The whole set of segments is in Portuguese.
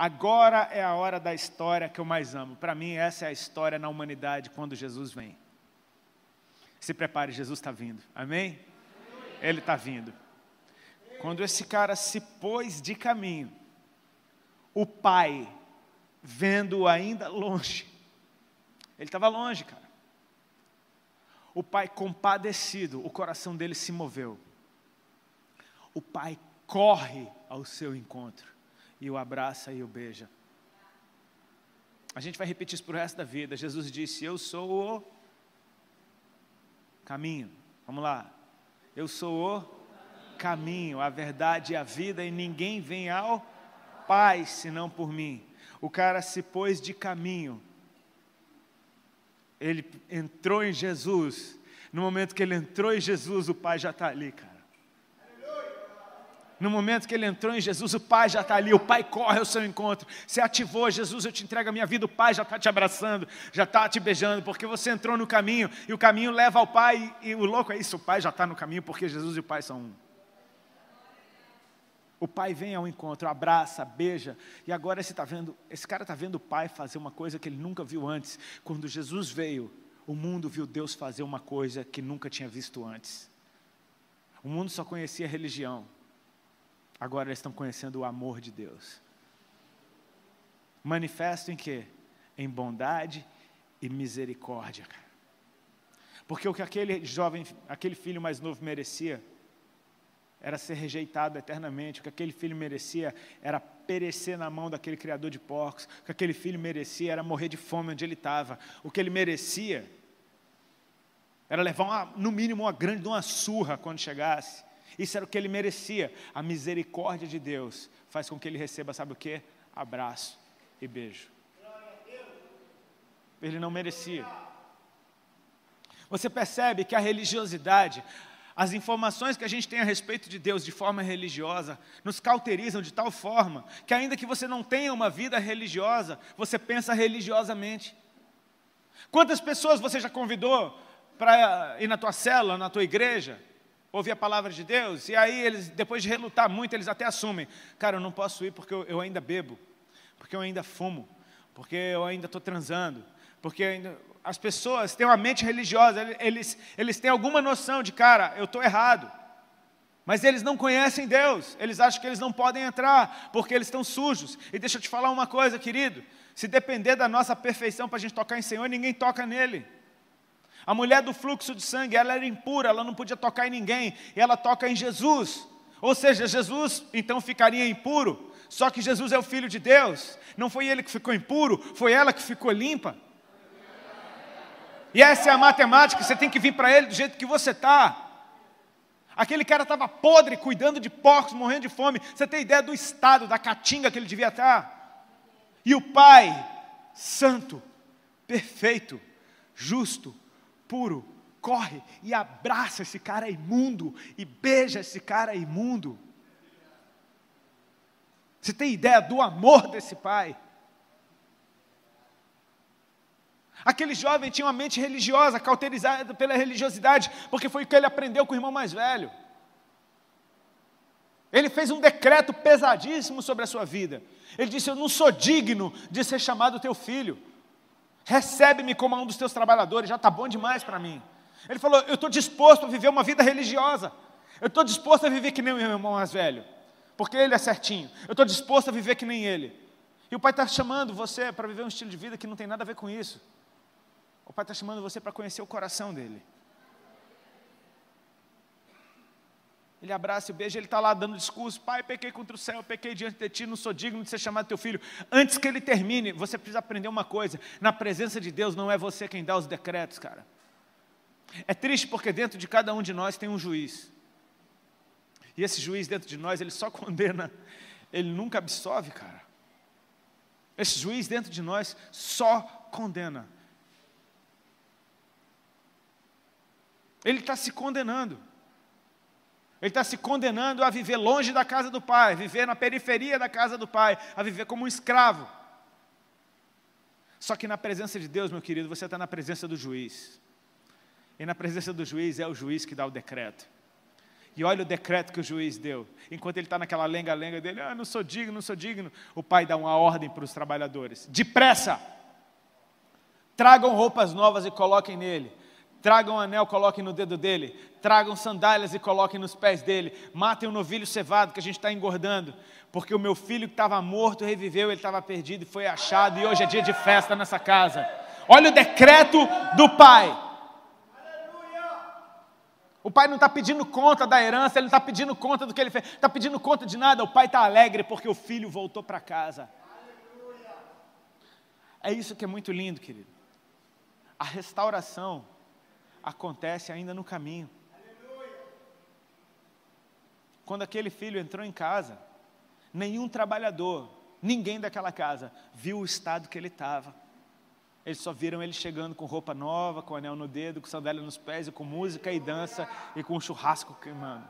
Agora é a hora da história que eu mais amo. Para mim, essa é a história na humanidade quando Jesus vem. Se prepare, Jesus está vindo. Amém? Ele está vindo. Quando esse cara se pôs de caminho, o pai, vendo-o ainda longe, ele estava longe, cara. O pai compadecido, o coração dele se moveu. O pai corre ao seu encontro e o abraça e o beija. A gente vai repetir isso para o resto da vida. Jesus disse: eu sou o caminho. Vamos lá. Eu sou o caminho, a verdade e a vida, e ninguém vem ao Pai senão por mim. O cara se pôs de caminho. Ele entrou em Jesus. No momento que ele entrou em Jesus, o Pai já está ali, cara. No momento que ele entrou em Jesus, o Pai já está ali, o Pai corre ao seu encontro. Você ativou: Jesus, eu te entrego a minha vida, o Pai já está te abraçando, já está te beijando, porque você entrou no caminho, e o caminho leva ao Pai, e o louco é isso, o Pai já está no caminho, porque Jesus e o Pai são um. O Pai vem ao encontro, abraça, beija, e agora esse cara está vendo o Pai fazer uma coisa que ele nunca viu antes. Quando Jesus veio, o mundo viu Deus fazer uma coisa que nunca tinha visto antes. O mundo só conhecia religião. Agora eles estão conhecendo o amor de Deus. Manifesto em quê? Em bondade e misericórdia, cara. Porque o que aquele filho mais novo merecia era ser rejeitado eternamente. O que aquele filho merecia era perecer na mão daquele criador de porcos. O que aquele filho merecia era morrer de fome onde ele estava. O que ele merecia era levar, no mínimo, uma surra quando chegasse. Isso era o que ele merecia. A misericórdia de Deus faz com que ele receba, sabe o quê? Abraço e beijo. Ele não merecia. Você percebe que a religiosidade, as informações que a gente tem a respeito de Deus de forma religiosa, nos cauterizam de tal forma, que ainda que você não tenha uma vida religiosa, você pensa religiosamente. Quantas pessoas você já convidou para ir na tua célula, na tua igreja, ouvir a palavra de Deus, e aí eles, depois de relutar muito, eles até assumem: cara, eu não posso ir porque eu ainda bebo, porque eu ainda fumo, porque eu ainda estou transando, porque ainda... As pessoas têm uma mente religiosa, eles têm alguma noção de, cara, eu estou errado, mas eles não conhecem Deus, eles acham que eles não podem entrar, porque eles estão sujos. E deixa eu te falar uma coisa, querido, se depender da nossa perfeição para a gente tocar em Senhor, ninguém toca nele. A mulher do fluxo de sangue, ela era impura, ela não podia tocar em ninguém, e ela toca em Jesus. Ou seja, Jesus então ficaria impuro, só que Jesus é o Filho de Deus. Não foi ele que ficou impuro, foi ela que ficou limpa. E essa é a matemática, você tem que vir para ele do jeito que você está. Aquele cara estava podre, cuidando de porcos, morrendo de fome. Você tem ideia do estado, da caatinga que ele devia estar? E o Pai, santo, perfeito, justo, puro, corre e abraça esse cara imundo e beija esse cara imundo. Você tem ideia do amor desse Pai? Aquele jovem tinha uma mente religiosa, cauterizada pela religiosidade, porque foi o que ele aprendeu com o irmão mais velho. Ele fez um decreto pesadíssimo sobre a sua vida. Ele disse: eu não sou digno de ser chamado teu filho. Recebe-me como um dos teus trabalhadores, já está bom demais para mim. Ele falou: eu estou disposto a viver uma vida religiosa. Eu estou disposto a viver que nem o meu irmão mais velho, porque ele é certinho. Eu estou disposto a viver que nem ele. E o Pai está chamando você para viver um estilo de vida que não tem nada a ver com isso. O Pai está chamando você para conhecer o coração dele. Ele abraça e beija, ele está lá dando discurso: Pai, pequei contra o céu, pequei diante de ti, não sou digno de ser chamado teu filho. Antes que ele termine, você precisa aprender uma coisa: na presença de Deus não é você quem dá os decretos, cara. É triste porque dentro de cada um de nós tem um juiz. E esse juiz dentro de nós, ele só condena, ele nunca absolve, cara. Esse juiz dentro de nós só condena. Ele está se condenando. Ele está se condenando a viver longe da casa do Pai, viver na periferia da casa do Pai, a viver como um escravo. Só que na presença de Deus, meu querido, você está na presença do juiz. E na presença do juiz é o juiz que dá o decreto. E olha o decreto que o juiz deu. Enquanto ele está naquela lenga-lenga dele, não sou digno, não sou digno. O pai dá uma ordem para os trabalhadores. Depressa! Tragam roupas novas e coloquem nele. Tragam um anel, coloquem no dedo dele. Tragam sandálias e coloquem nos pés dele. Matem o novilho cevado que a gente está engordando. Porque o meu filho que estava morto reviveu, ele estava perdido e foi achado. E hoje é dia de festa nessa casa. Olha o decreto do pai. O pai não está pedindo conta da herança, ele não está pedindo conta do que ele fez, não está pedindo conta de nada. O pai está alegre porque o filho voltou para casa. É isso que é muito lindo, querido. A restauração acontece ainda no caminho. Quando aquele filho entrou em casa, nenhum trabalhador, ninguém daquela casa, viu o estado que ele estava. Eles só viram ele chegando com roupa nova, com anel no dedo, com sandália nos pés, e com música e dança, e com um churrasco queimando.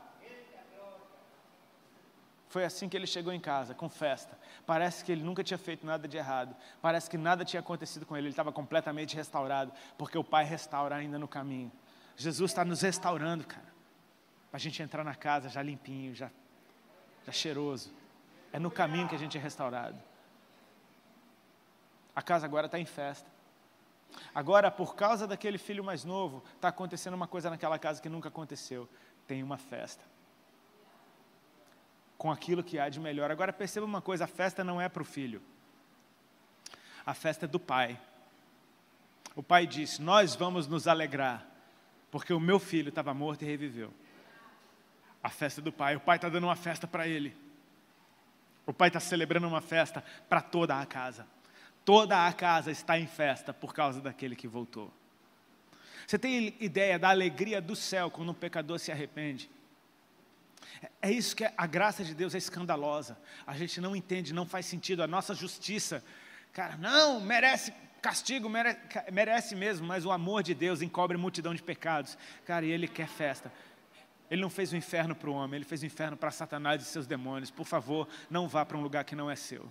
Foi assim que ele chegou em casa, com festa. Parece que ele nunca tinha feito nada de errado. Parece que nada tinha acontecido com ele. Ele estava completamente restaurado, porque o Pai restaura ainda no caminho. Jesus está nos restaurando, cara. Para a gente entrar na casa já limpinho, já cheiroso. É no caminho que a gente é restaurado. A casa agora está em festa. Agora, por causa daquele filho mais novo, está acontecendo uma coisa naquela casa que nunca aconteceu. Tem uma festa. Com aquilo que há de melhor. Agora perceba uma coisa, a festa não é para o filho. A festa é do pai. O pai disse, nós vamos nos alegrar, porque o meu filho estava morto e reviveu. A festa do pai. O pai está dando uma festa para ele. O pai está celebrando uma festa para toda a casa. Toda a casa está em festa por causa daquele que voltou. Você tem ideia da alegria do céu quando um pecador se arrepende? É isso que a graça de Deus é escandalosa. A gente não faz sentido. A nossa justiça, cara, não, merece castigo, merece mesmo, mas o amor de Deus encobre multidão de pecados. Cara, e Ele quer festa. Ele não fez o inferno para o homem, Ele fez o inferno para Satanás e seus demônios. Por favor, não vá para um lugar que não é seu.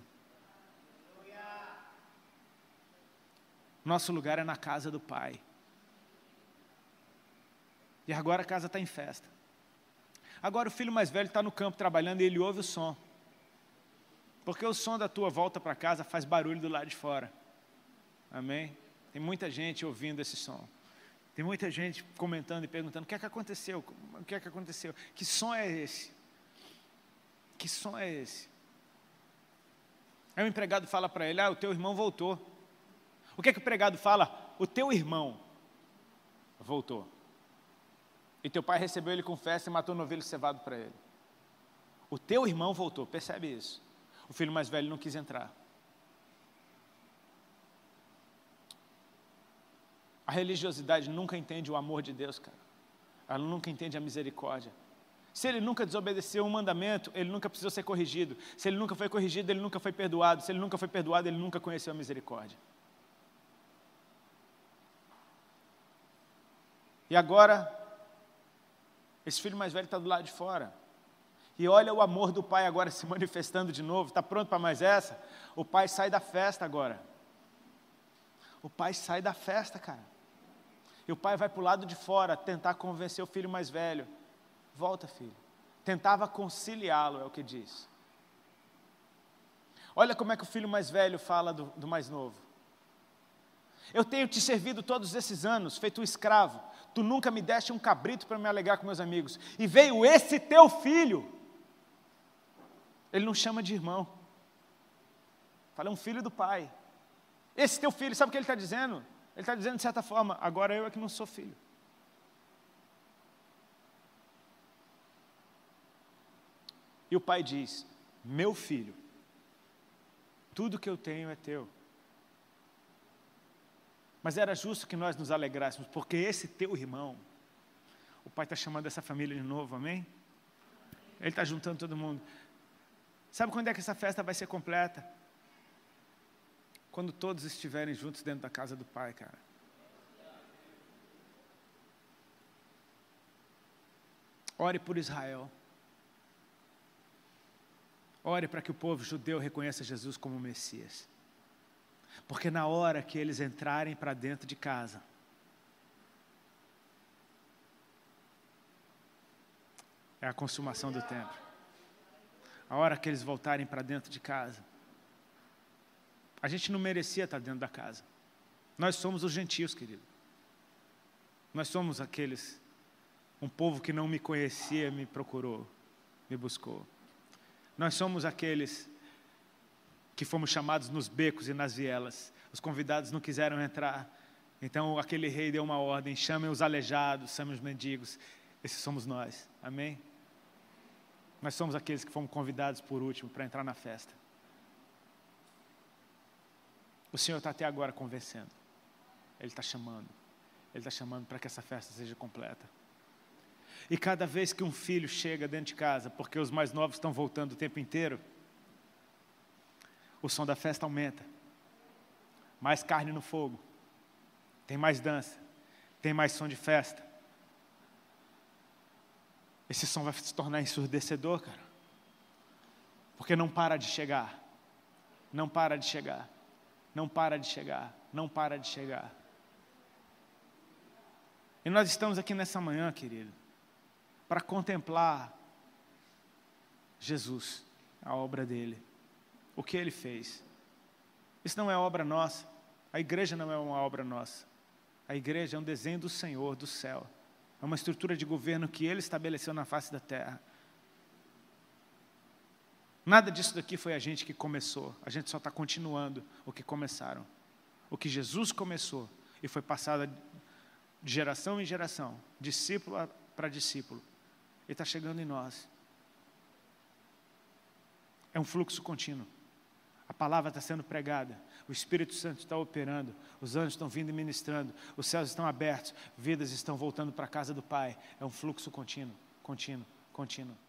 Nosso lugar é na casa do Pai. E agora a casa está em festa. Agora o filho mais velho está no campo trabalhando e ele ouve o som. Porque o som da tua volta para casa faz barulho do lado de fora. Amém? Tem muita gente ouvindo esse som. Tem muita gente comentando e perguntando, o que é que aconteceu? O que é que aconteceu? Que som é esse? Que som é esse? Aí o empregado fala para ele, o teu irmão voltou. O que é que o empregado fala? O teu irmão voltou. E teu pai recebeu ele com festa e matou um novilho cevado para ele. O teu irmão voltou, percebe isso? O filho mais velho não quis entrar. A religiosidade nunca entende o amor de Deus, cara. Ela nunca entende a misericórdia. Se ele nunca desobedeceu um mandamento, ele nunca precisou ser corrigido. Se ele nunca foi corrigido, ele nunca foi perdoado. Se ele nunca foi perdoado, ele nunca conheceu a misericórdia. E agora, esse filho mais velho está do lado de fora. E olha o amor do pai agora se manifestando de novo. Está pronto para mais essa? O pai sai da festa agora. O pai sai da festa, cara. E o pai vai para o lado de fora tentar convencer o filho mais velho. Volta, filho. Tentava conciliá-lo, é o que diz. Olha como é que o filho mais velho fala do mais novo. Eu tenho te servido todos esses anos, feito um escravo. Tu nunca me deste um cabrito para me alegrar com meus amigos. E veio esse teu filho. Ele não chama de irmão. Fala, é um filho do pai. Esse teu filho, sabe o que ele está dizendo? Ele está dizendo de certa forma, agora eu é que não sou filho. E o pai diz, meu filho, tudo que eu tenho é teu. Mas era justo que nós nos alegrássemos, porque esse teu irmão, o pai está chamando essa família de novo, amém? Ele está juntando todo mundo. Sabe quando é que essa festa vai ser completa? Quando todos estiverem juntos dentro da casa do pai, cara. Ore por Israel. Ore para que o povo judeu reconheça Jesus como Messias. Porque na hora que eles entrarem para dentro de casa, é a consumação do tempo. A hora que eles voltarem para dentro de casa. A gente não merecia estar dentro da casa. Nós somos os gentios, querido. Nós somos aqueles, um povo que não me conhecia, me procurou, me buscou. Nós somos aqueles que fomos chamados nos becos e nas vielas. Os convidados não quiseram entrar. Então aquele rei deu uma ordem: chamem os aleijados, chamem os mendigos. Esses somos nós, amém? Nós somos aqueles que fomos convidados por último para entrar na festa. O Senhor está até agora convencendo. Ele está chamando. Ele está chamando para que essa festa seja completa. E cada vez que um filho chega dentro de casa, porque os mais novos estão voltando o tempo inteiro, o som da festa aumenta. Mais carne no fogo. Tem mais dança. Tem mais som de festa. Esse som vai se tornar ensurdecedor, cara. Porque não para de chegar. Não para de chegar. Não para de chegar. Não para de chegar. E nós estamos aqui nessa manhã, querido, para contemplar Jesus, a obra dele, o que ele fez. Isso não é obra nossa. A igreja não é uma obra nossa. A igreja é um desenho do Senhor, do céu. É uma estrutura de governo que ele estabeleceu na face da terra. Nada disso daqui foi a gente que começou. A gente só está continuando o que começaram. O que Jesus começou e foi passado de geração em geração, discípulo para discípulo. Ele está chegando em nós. É um fluxo contínuo. A palavra está sendo pregada. O Espírito Santo está operando. Os anjos estão vindo e ministrando. Os céus estão abertos. Vidas estão voltando para a casa do Pai. É um fluxo contínuo, contínuo, contínuo.